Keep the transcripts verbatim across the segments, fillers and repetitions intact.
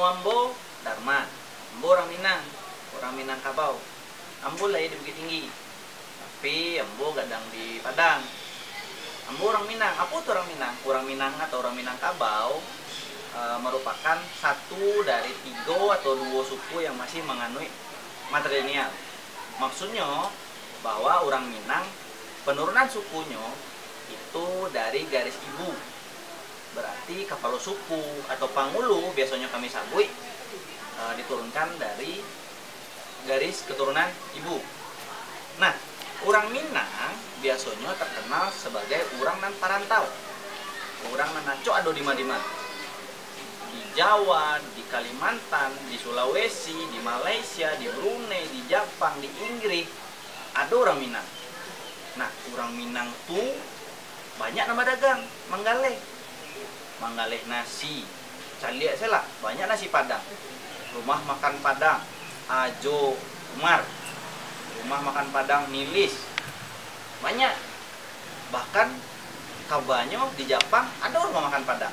ambo Dharma, ambo orang Minang, orang Minang Kabau. Ambo lahir di Bukit Tinggi, tapi ambo gadang di Padang. Ambo orang Minang. Apa tuh orang Minang? Orang Minang atau orang Minang Kabau e, merupakan satu dari tiga atau dua suku yang masih menganut matrilineal. Maksudnya bahwa orang Minang penurunan sukunya itu dari garis ibu. Berarti kepala suku atau pangulu biasanya kami sabui e, diturunkan dari garis keturunan ibu. Nah, orang Minang biasanya terkenal sebagai orang nan parantau. Orang nan naco ado di mana-mana. Di Jawa, di Kalimantan, di Sulawesi, di Malaysia, di Brunei, di Jepang, di Inggris ada orang Minang. Nah, orang Minang tuh banyak nama dagang, manggaleh. Manggaleh nasi. Caliak saya lah, banyak nasi Padang. Rumah makan Padang, Ajo Umar. Rumah makan Padang Nilis. Banyak. Bahkan kabarnya di Jepang ada rumah makan Padang.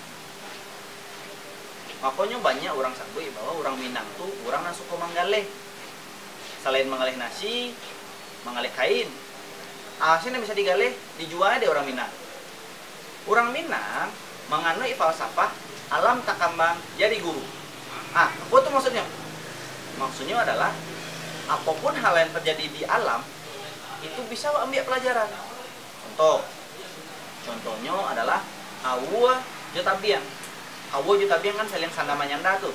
Makanya banyak orang sabui bahwa orang Minang tuh orang yang suka manggaleh. Selain manggaleh nasi, manggaleh kain. Asin yang bisa digaleh, dijual deh orang Minang. Orang Minang menganut falsafah alam tak kambang jadi guru. Ah, apa tuh maksudnya? Maksudnya adalah apapun hal yang terjadi di alam itu bisa ambil pelajaran. Contoh, contohnya adalah awa jutabiang. Awa jutabiang kan saling sanda manyanda tuh.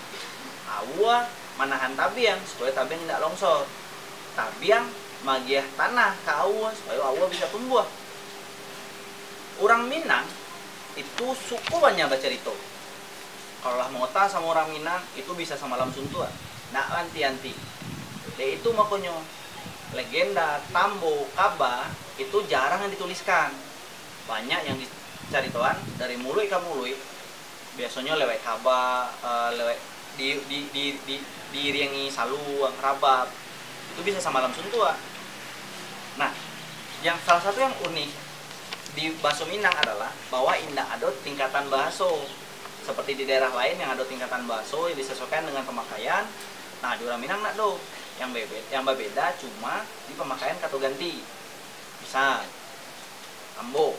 Awa manahan tabiang supaya tabiang tidak longsor. Tabiang magiah tanah ke awa supaya awa bisa tumbuh. Orang Minang itu suku banyak baca cerita. Kalau lah mota sama orang Minang itu bisa sama lam suntua. Nak anti-anti. Dan itu makanya legenda, tambo, kaba itu jarang yang dituliskan. Banyak yang diceritakan dari mulut ke mulut. Biasanya lewat kaba, uh, lewat di di di di diiringi saluang, rabab. Itu bisa sama lam suntua. Nah, yang salah satu yang unik di bahasa Minang adalah bahwa indah ada tingkatan bahasa. Seperti di daerah lain yang ada tingkatan bahasa yang disesuaikan dengan pemakaian. Nah, di orang Minang nak do yang bebeda, yang berbeda cuma di pemakaian kata ganti. Misal, ambo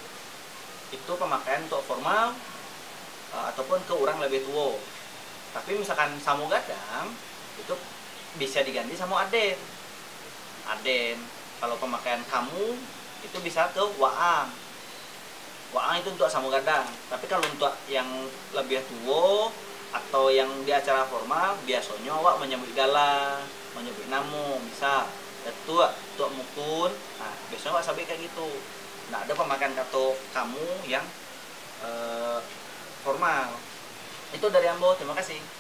itu pemakaian untuk formal uh, ataupun ke orang lebih tua. Tapi misalkan samu gadang itu bisa diganti sama aden. Aden. Kalau pemakaian kamu itu bisa ke waang. Waang itu untuk samu gadang. Tapi kalau untuk yang lebih tua atau yang di acara formal biasanya awak menyebut gala, menyebut namu, misal tua, tua mukun. Nah, biasanya awak sampai kayak gitu. Nah, ada pemakaian kata kamu yang eh, formal. Itu dari Ambo, terima kasih.